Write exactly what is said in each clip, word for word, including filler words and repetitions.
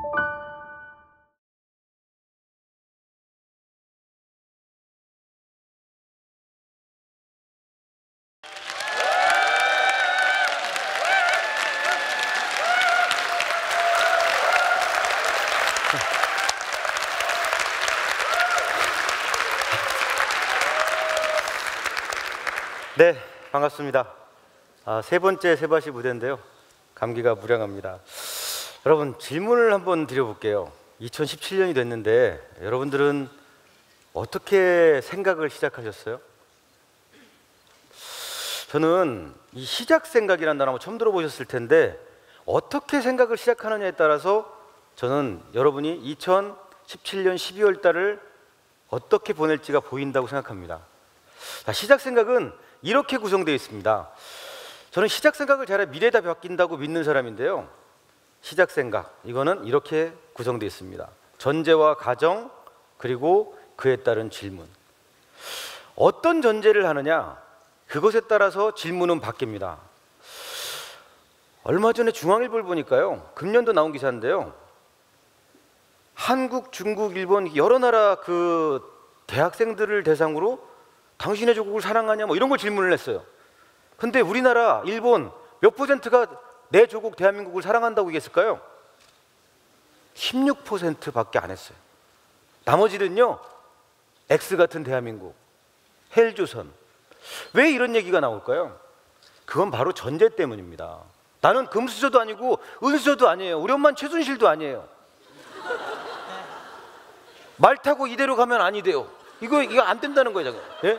네, 반갑습니다. 아, 세 번째 세바시 무대인데요. 감기가 무량합니다. 여러분, 질문을 한번 드려볼게요. 이천십칠 년이 됐는데 여러분들은 어떻게 생각을 시작하셨어요? 저는 이 시작 생각이라는 단어 처음 들어보셨을 텐데 어떻게 생각을 시작하느냐에 따라서 저는 여러분이 이천십칠 년 십이월 달을 어떻게 보낼지가 보인다고 생각합니다. 자, 시작 생각은 이렇게 구성되어 있습니다. 저는 시작 생각을 잘해 미래다 바뀐다고 믿는 사람인데요. 시작 생각, 이거는 이렇게 구성되어 있습니다. 전제와 가정, 그리고 그에 따른 질문. 어떤 전제를 하느냐, 그것에 따라서 질문은 바뀝니다. 얼마 전에 중앙일보를 보니까요, 금년도 나온 기사인데요, 한국, 중국, 일본 여러 나라 그 대학생들을 대상으로 당신의 조국을 사랑하냐 뭐 이런 걸 질문을 했어요. 근데 우리나라, 일본 몇 퍼센트가 내 조국 대한민국을 사랑한다고 얘기했을까요? 십육 퍼센트밖에 안 했어요. 나머지는요, X 같은 대한민국, 헬조선. 왜 이런 얘기가 나올까요? 그건 바로 전제 때문입니다. 나는 금수저도 아니고 은수저도 아니에요. 우리 엄마는 최순실도 아니에요. 말 타고 이대로 가면 아니 돼요. 이거 이거 안 된다는 거예요, 잠깐. 예?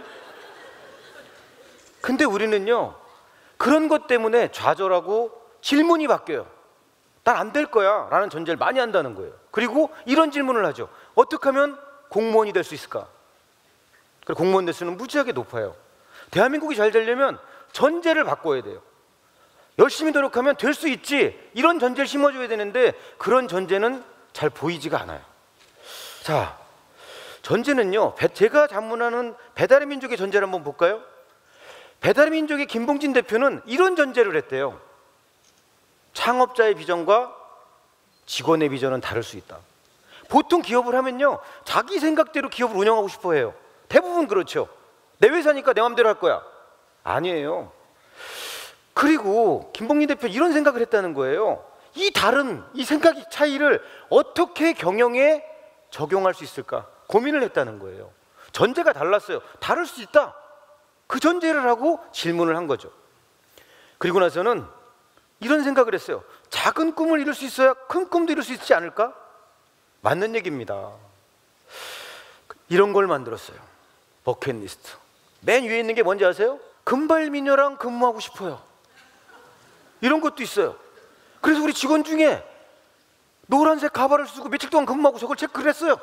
근데 우리는요, 그런 것 때문에 좌절하고 질문이 바뀌어요. 난 안 될 거야 라는 전제를 많이 한다는 거예요. 그리고 이런 질문을 하죠. 어떻게 하면 공무원이 될 수 있을까? 그리고 공무원 대수는 무지하게 높아요. 대한민국이 잘 되려면 전제를 바꿔야 돼요. 열심히 노력하면 될 수 있지, 이런 전제를 심어줘야 되는데 그런 전제는 잘 보이지가 않아요. 자, 전제는요, 제가 자문하는 배달의 민족의 전제를 한번 볼까요? 배달의 민족의 김봉진 대표는 이런 전제를 했대요. 창업자의 비전과 직원의 비전은 다를 수 있다. 보통 기업을 하면요, 자기 생각대로 기업을 운영하고 싶어 해요. 대부분 그렇죠. 내 회사니까 내 마음대로 할 거야. 아니에요. 그리고 김봉진 대표 이런 생각을 했다는 거예요. 이 다른 이 생각의 차이를 어떻게 경영에 적용할 수 있을까 고민을 했다는 거예요. 전제가 달랐어요. 다를 수 있다. 그 전제를 하고 질문을 한 거죠. 그리고 나서는 이런 생각을 했어요. 작은 꿈을 이룰 수 있어야 큰 꿈도 이룰 수 있지 않을까? 맞는 얘기입니다. 이런 걸 만들었어요. 버킷리스트. 맨 위에 있는 게 뭔지 아세요? 금발미녀랑 근무하고 싶어요. 이런 것도 있어요. 그래서 우리 직원 중에 노란색 가발을 쓰고 며칠 동안 근무하고 저걸 체크를 했어요.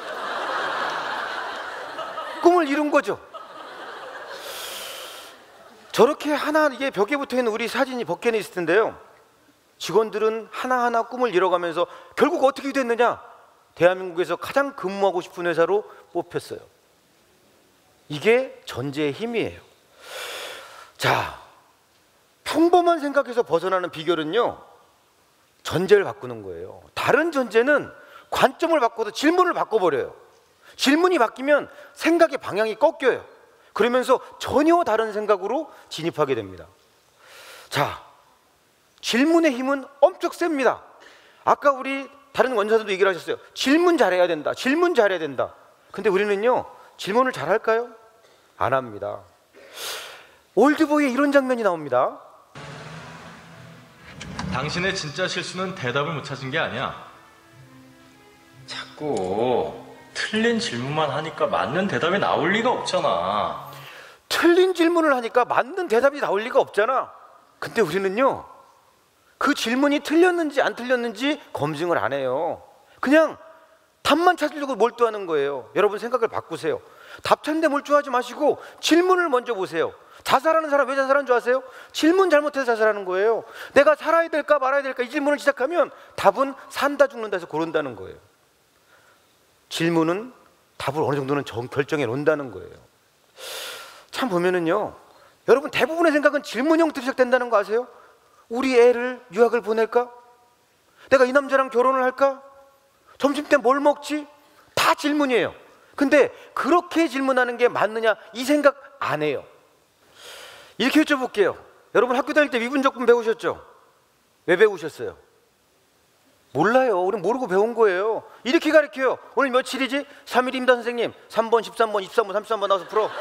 꿈을 이룬 거죠. 저렇게 하나 이게 벽에 붙어있는 우리 사진이 버킷리스트인데요, 직원들은 하나하나 꿈을 이뤄가면서 결국 어떻게 됐느냐? 대한민국에서 가장 근무하고 싶은 회사로 뽑혔어요. 이게 전제의 힘이에요. 자, 평범한 생각에서 벗어나는 비결은요, 전제를 바꾸는 거예요. 다른 전제는 관점을 바꿔서 질문을 바꿔버려요. 질문이 바뀌면 생각의 방향이 꺾여요. 그러면서 전혀 다른 생각으로 진입하게 됩니다. 자, 질문의 힘은 엄청 셉니다. 아까 우리 다른 원사들도 얘기를 하셨어요. 질문 잘해야 된다. 질문 잘해야 된다. 근데 우리는요, 질문을 잘할까요? 안 합니다. 올드보이에 이런 장면이 나옵니다. 당신의 진짜 실수는 대답을 못 찾은 게 아니야. 자꾸 틀린 질문만 하니까 맞는 대답이 나올 리가 없잖아. 틀린 질문을 하니까 맞는 대답이 나올 리가 없잖아. 근데 우리는요, 그 질문이 틀렸는지 안 틀렸는지 검증을 안 해요. 그냥 답만 찾으려고 몰두하는 거예요. 여러분 생각을 바꾸세요. 답 찾는데 몰두하지 마시고 질문을 먼저 보세요. 자살하는 사람 왜 자살하는 줄 아세요? 질문 잘못해서 자살하는 거예요. 내가 살아야 될까 말아야 될까 이 질문을 시작하면 답은 산다 죽는다 해서 고른다는 거예요. 질문은 답을 어느 정도는 정, 결정해 놓는다는 거예요. 참 보면은요, 여러분 대부분의 생각은 질문 형태로 시작된다는 거 아세요? 우리 애를 유학을 보낼까? 내가 이 남자랑 결혼을 할까? 점심때 뭘 먹지? 다 질문이에요. 근데 그렇게 질문하는 게 맞느냐 이 생각 안 해요. 이렇게 여쭤볼게요. 여러분 학교 다닐 때 미분적분 배우셨죠? 왜 배우셨어요? 몰라요. 우리 모르고 배운 거예요. 이렇게 가르쳐요. 오늘 며칠이지? 삼 일입니다 선생님. 삼 번, 십삼 번, 이십삼 번, 삼십삼 번 나와서 풀어.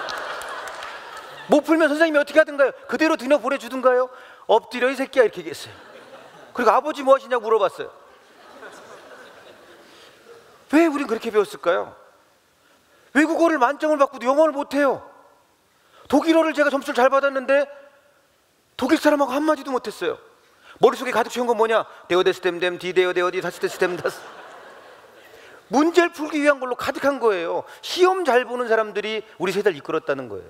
못 풀면 선생님이 어떻게 하든가요? 그대로 등려 보내주든가요? 엎드려 이 새끼야 이렇게 얘기했어요. 그리고 아버지 뭐 하시냐고 물어봤어요. 왜 우린 그렇게 배웠을까요? 외국어를 만점을 받고도 영어를 못해요. 독일어를 제가 점수를 잘 받았는데 독일 사람하고 한마디도 못했어요. 머릿속에 가득 채운 건 뭐냐? 데어데스템뎀 디데어데어디 다시데스템 다스. 문제를 풀기 위한 걸로 가득한 거예요. 시험 잘 보는 사람들이 우리 세대를 이끌었다는 거예요.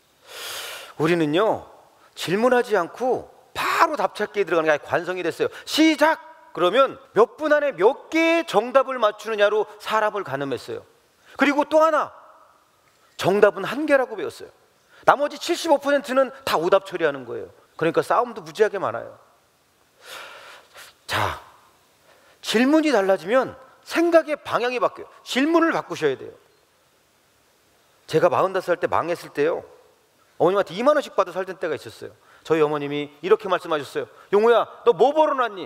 우리는요 질문하지 않고 바로 답 찾기에 들어가는 게 아예 관성이 됐어요. 시작! 그러면 몇 분 안에 몇 개의 정답을 맞추느냐로 사람을 가늠했어요. 그리고 또 하나, 정답은 한 개라고 배웠어요. 나머지 칠십오 퍼센트는 다 오답 처리하는 거예요. 그러니까 싸움도 무지하게 많아요. 자, 질문이 달라지면 생각의 방향이 바뀌어요. 질문을 바꾸셔야 돼요. 제가 마흔다섯 살 때 망했을 때요, 어머님한테 이만 원씩 받아 살던 때가 있었어요. 저희 어머님이 이렇게 말씀하셨어요. 용우야, 너 뭐 벌어놨니?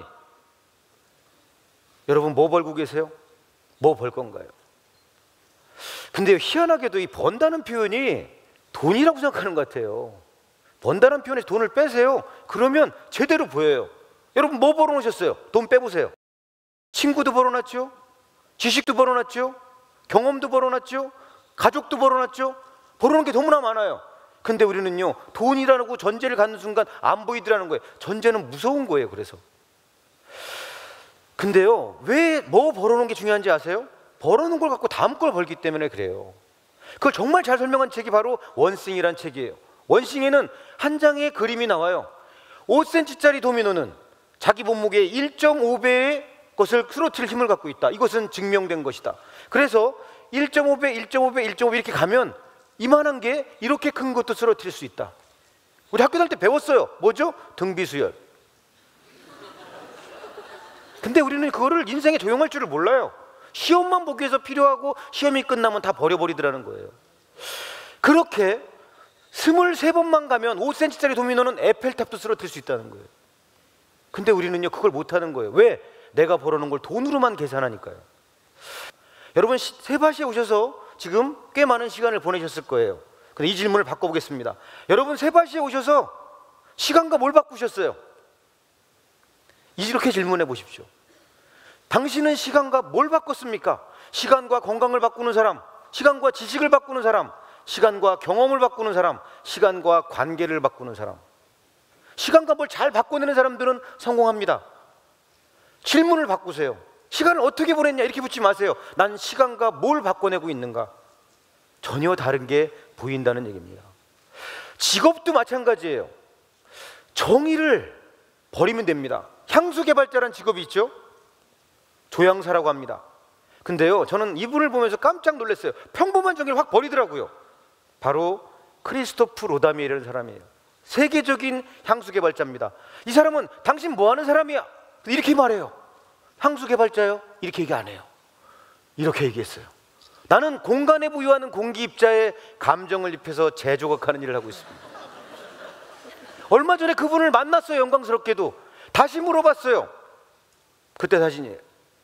여러분 뭐 벌고 계세요? 뭐 벌 건가요? 근데 희한하게도 이 번다는 표현이 돈이라고 생각하는 것 같아요. 번다는 표현에서 돈을 빼세요. 그러면 제대로 보여요. 여러분 뭐 벌어놓으셨어요? 돈 빼보세요. 친구도 벌어놨죠? 지식도 벌어놨죠? 경험도 벌어놨죠? 가족도 벌어놨죠? 벌어놓은 게 너무나 많아요. 근데 우리는요 돈이라고 전제를 갖는 순간 안 보이더라는 거예요. 전제는 무서운 거예요. 그래서 근데요 왜 뭐 벌어놓은 게 중요한지 아세요? 벌어놓은 걸 갖고 다음 걸 벌기 때문에 그래요. 그걸 정말 잘 설명한 책이 바로 원싱이란 책이에요. 원싱에는 한 장의 그림이 나와요. 오 센티미터짜리 도미노는 자기 몸무게의 일 점 오 배의 것을 쓰러뜨릴 힘을 갖고 있다. 이것은 증명된 것이다. 그래서 일 점 오 배, 일 점 오 배, 일 점 오 배 이렇게 가면 이만한 게 이렇게 큰 것도 쓰러뜨릴 수 있다. 우리 학교 다닐 때 배웠어요. 뭐죠? 등비수열. 근데 우리는 그거를 인생에 적용할 줄을 몰라요. 시험만 보기 위해서 필요하고 시험이 끝나면 다 버려버리더라는 거예요. 그렇게 스물세 번만 가면 오 센티미터짜리 도미노는 에펠탑도 쓰러뜨릴 수 있다는 거예요. 근데 우리는요 그걸 못하는 거예요. 왜? 내가 벌어놓은 걸 돈으로만 계산하니까요. 여러분 세바시에 오셔서 지금 꽤 많은 시간을 보내셨을 거예요. 근데 이 질문을 바꿔보겠습니다. 여러분 세바시에 오셔서 시간과 뭘 바꾸셨어요? 이렇게 질문해 보십시오. 당신은 시간과 뭘 바꿨습니까? 시간과 건강을 바꾸는 사람, 시간과 지식을 바꾸는 사람, 시간과 경험을 바꾸는 사람, 시간과 관계를 바꾸는 사람. 시간과 뭘 잘 바꿔내는 사람들은 성공합니다. 질문을 바꾸세요. 시간을 어떻게 보냈냐 이렇게 묻지 마세요. 난 시간과 뭘 바꿔내고 있는가? 전혀 다른 게 보인다는 얘기입니다. 직업도 마찬가지예요. 정의를 버리면 됩니다. 향수개발자라는 직업이 있죠. 조향사라고 합니다. 근데요 저는 이분을 보면서 깜짝 놀랐어요. 평범한 정의를 확 버리더라고요. 바로 크리스토프 로다미에라는 사람이에요. 세계적인 향수개발자입니다. 이 사람은 당신 뭐하는 사람이야? 이렇게 말해요. 향수개발자요? 이렇게 얘기 안 해요. 이렇게 얘기했어요. 나는 공간에 부여하는 공기입자에 감정을 입혀서 재조각하는 일을 하고 있습니다. 얼마 전에 그분을 만났어요. 영광스럽게도. 다시 물어봤어요. 그때 사진이에요.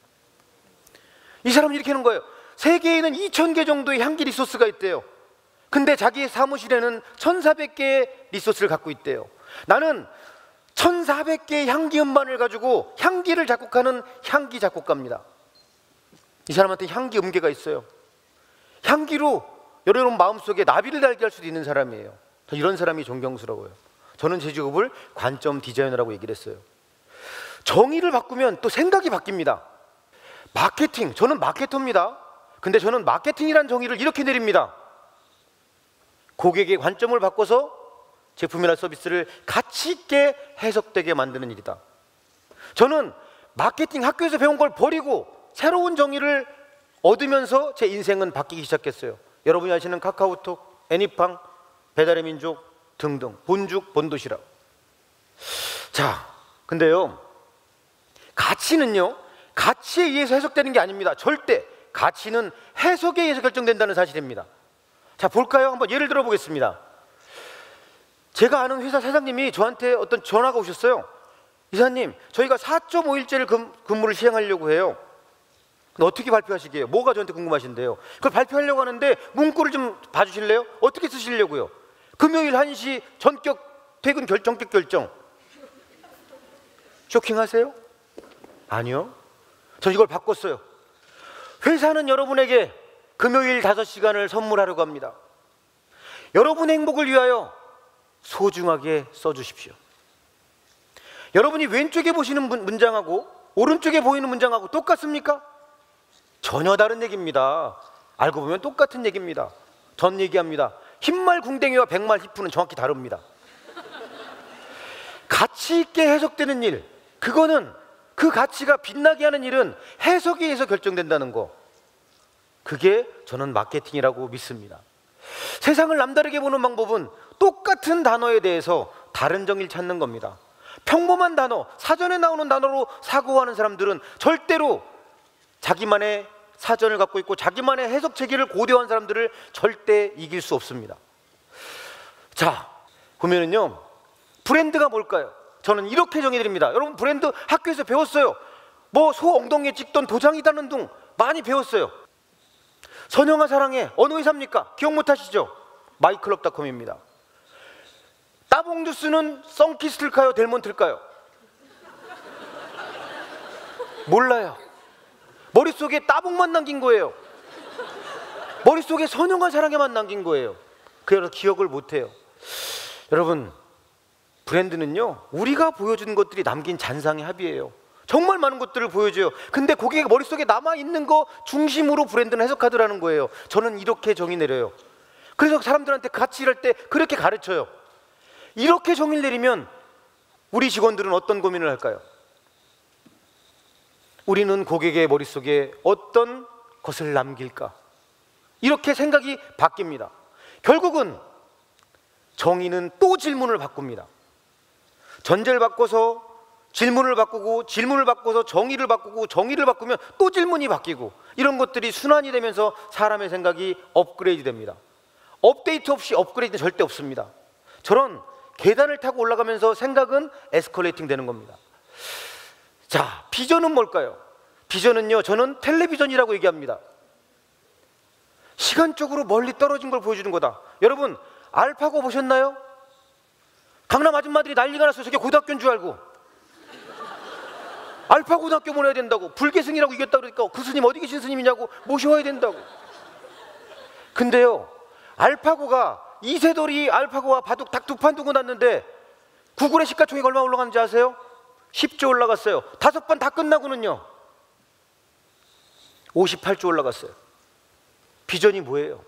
이 사람은 이렇게 하는 거예요. 세계에는 이천 개 정도의 향기 리소스가 있대요. 근데 자기의 사무실에는 천사백 개의 리소스를 갖고 있대요. 나는 천사백 개의 향기 음반을 가지고 향기를 작곡하는 향기 작곡가입니다. 이 사람한테 향기 음계가 있어요. 향기로 여러분 마음속에 나비를 달게 할 수도 있는 사람이에요. 이런 사람이 존경스러워요. 저는 제 직업을 관점 디자이너라고 얘기를 했어요. 정의를 바꾸면 또 생각이 바뀝니다. 마케팅, 저는 마케터입니다. 근데 저는 마케팅이란 정의를 이렇게 내립니다. 고객의 관점을 바꿔서 제품이나 서비스를 가치 있게 해석되게 만드는 일이다. 저는 마케팅 학교에서 배운 걸 버리고 새로운 정의를 얻으면서 제 인생은 바뀌기 시작했어요. 여러분이 아시는 카카오톡, 애니팡, 배달의 민족 등등, 본죽, 본도시락. 자, 근데요 가치는요 가치에 의해서 해석되는 게 아닙니다. 절대 가치는 해석에 의해서 결정된다는 사실입니다. 자, 볼까요? 한번 예를 들어 보겠습니다. 제가 아는 회사 사장님이 저한테 어떤 전화가 오셨어요. 이사님, 저희가 사 점 오 일제를 근무를 시행하려고 해요. 근데 어떻게 발표하시게요? 뭐가 저한테 궁금하신데요. 그걸 발표하려고 하는데 문구를 좀 봐주실래요? 어떻게 쓰시려고요? 금요일 한 시 전격 퇴근 결, 전격 결정. 쇼킹하세요? 아니요. 전 이걸 바꿨어요. 회사는 여러분에게 금요일 다섯 시간을 선물하려고 합니다. 여러분의 행복을 위하여 소중하게 써주십시오. 여러분이 왼쪽에 보시는 문장하고 오른쪽에 보이는 문장하고 똑같습니까? 전혀 다른 얘기입니다. 알고 보면 똑같은 얘기입니다. 전 얘기합니다. 흰말 궁뎅이와 백말 히프는 정확히 다릅니다. 가치 있게 해석되는 일, 그거는 그 가치가 빛나게 하는 일은 해석에 의해서 결정된다는 거, 그게 저는 마케팅이라고 믿습니다. 세상을 남다르게 보는 방법은 똑같은 단어에 대해서 다른 정의를 찾는 겁니다. 평범한 단어, 사전에 나오는 단어로 사고하는 사람들은 절대로 자기만의 사전을 갖고 있고 자기만의 해석 체계를 고대한 사람들을 절대 이길 수 없습니다. 자, 보면은요, 브랜드가 뭘까요? 저는 이렇게 정의드립니다. 여러분, 브랜드 학교에서 배웠어요. 뭐 소 엉덩이에 찍던 도장이다는 둥 많이 배웠어요. 선영아 사랑해, 어느 회사입니까? 기억 못하시죠? 마이클럽닷컴입니다. 따봉 주스는 썬키스트일까요? 델몬트일까요? 몰라요. 머릿속에 따봉만 남긴 거예요. 머릿속에 선영아 사랑해만 남긴 거예요. 그래서 기억을 못해요. 여러분, 브랜드는요, 우리가 보여주는 것들이 남긴 잔상의 합이에요. 정말 많은 것들을 보여줘요. 근데 고객의 머릿속에 남아있는 거 중심으로 브랜드는 해석하더라는 거예요. 저는 이렇게 정의 내려요. 그래서 사람들한테 같이 일할 때 그렇게 가르쳐요. 이렇게 정의를 내리면 우리 직원들은 어떤 고민을 할까요? 우리는 고객의 머릿속에 어떤 것을 남길까? 이렇게 생각이 바뀝니다. 결국은 정의는 또 질문을 바꿉니다. 전제를 바꿔서 질문을 바꾸고, 질문을 바꿔서 정의를 바꾸고, 정의를 바꾸면 또 질문이 바뀌고, 이런 것들이 순환이 되면서 사람의 생각이 업그레이드 됩니다. 업데이트 없이 업그레이드는 절대 없습니다. 저런 계단을 타고 올라가면서 생각은 에스컬레이팅 되는 겁니다. 자, 비전은 뭘까요? 비전은요, 저는 텔레비전이라고 얘기합니다. 시간적으로 멀리 떨어진 걸 보여주는 거다. 여러분, 알파고 보셨나요? 강남 아줌마들이 난리가 났어요. 저게 고등학교인 줄 알고. 알파 고등학교 보내야 된다고. 불계승이라고 이겼다 그러니까 그 스님 어디 계신 스님이냐고 모셔와야 된다고. 근데요, 알파고가 이세돌이 알파고와 바둑 딱 두 판 두고 났는데 구글의 시가총액 얼마 올라갔는지 아세요? 십 조 올라갔어요. 다섯 번 다 끝나고는요 오십팔 조 올라갔어요. 비전이 뭐예요?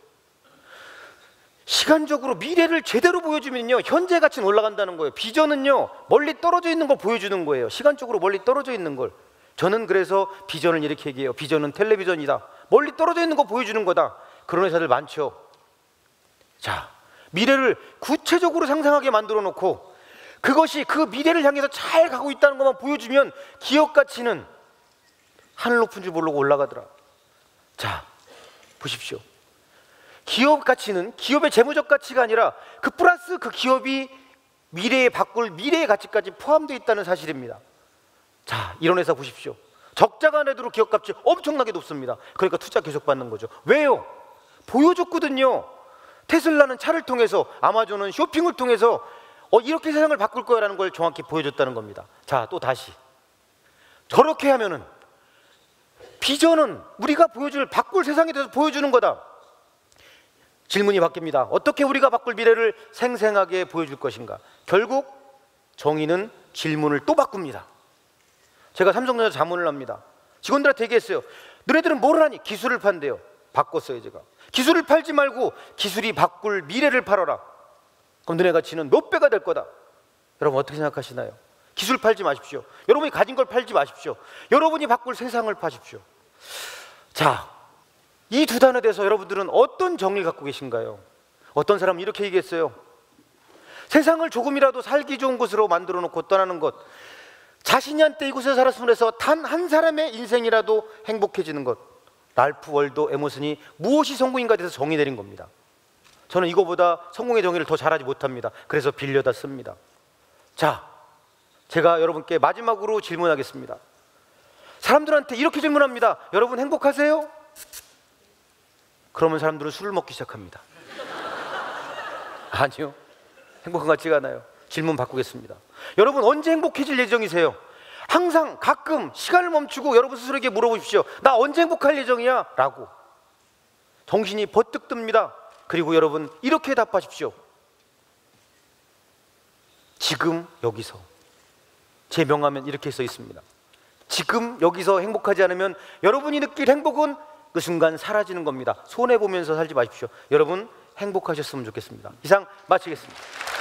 시간적으로 미래를 제대로 보여주면요 현재 가치는 올라간다는 거예요. 비전은요 멀리 떨어져 있는 걸 보여주는 거예요. 시간적으로 멀리 떨어져 있는 걸. 저는 그래서 비전을 이렇게 얘기해요. 비전은 텔레비전이다. 멀리 떨어져 있는 거 보여주는 거다. 그런 회사들 많죠. 자, 미래를 구체적으로 상상하게 만들어 놓고 그것이 그 미래를 향해서 잘 가고 있다는 것만 보여주면 기업 가치는 하늘 높은 줄 모르고 올라가더라. 자, 보십시오. 기업 가치는 기업의 재무적 가치가 아니라 그 플러스 그 기업이 미래에 바꿀 미래의 가치까지 포함되어 있다는 사실입니다. 자, 이런 회사 보십시오. 적자가 내도록 기업 값이 엄청나게 높습니다. 그러니까 투자 계속 받는 거죠. 왜요? 보여줬거든요. 테슬라는 차를 통해서, 아마존은 쇼핑을 통해서 어, 이렇게 세상을 바꿀 거야라는 걸 정확히 보여줬다는 겁니다. 자, 또 다시 저렇게 하면은 비전은 우리가 보여줄 바꿀 세상에 대해서 보여주는 거다. 질문이 바뀝니다. 어떻게 우리가 바꿀 미래를 생생하게 보여줄 것인가? 결국 정의는 질문을 또 바꿉니다. 제가 삼성전자 자문을 합니다. 직원들한테 얘기했어요. 너네들은 뭘 하니? 기술을 판대요. 바꿨어요. 제가 기술을 팔지 말고 기술이 바꿀 미래를 팔아라. 그럼 너네 가치는 몇 배가 될 거다. 여러분 어떻게 생각하시나요? 기술 팔지 마십시오. 여러분이 가진 걸 팔지 마십시오. 여러분이 바꿀 세상을 파십시오. 자, 이 두 단어에 대해서 여러분들은 어떤 정의를 갖고 계신가요? 어떤 사람은 이렇게 얘기했어요. 세상을 조금이라도 살기 좋은 곳으로 만들어 놓고 떠나는 것, 자신이 한때 이곳에 살았음으로 해서 단 한 사람의 인생이라도 행복해지는 것. 랄프 월도 에머슨이 무엇이 성공인가에 대해서 정의 내린 겁니다. 저는 이거보다 성공의 정의를 더 잘하지 못합니다. 그래서 빌려다 씁니다. 자, 제가 여러분께 마지막으로 질문하겠습니다. 사람들한테 이렇게 질문합니다. 여러분 행복하세요? 그러면 사람들은 술을 먹기 시작합니다. 아니요, 행복한 것 같지가 않아요. 질문 바꾸겠습니다. 여러분 언제 행복해질 예정이세요? 항상 가끔 시간을 멈추고 여러분 스스로에게 물어보십시오. 나 언제 행복할 예정이야? 라고. 정신이 버뜩 듭니다. 그리고 여러분 이렇게 답하십시오. 지금 여기서. 제 명함엔 이렇게 써 있습니다. 지금 여기서 행복하지 않으면 여러분이 느낄 행복은 그 순간 사라지는 겁니다. 손해보면서 살지 마십시오. 여러분 행복하셨으면 좋겠습니다. 이상 마치겠습니다.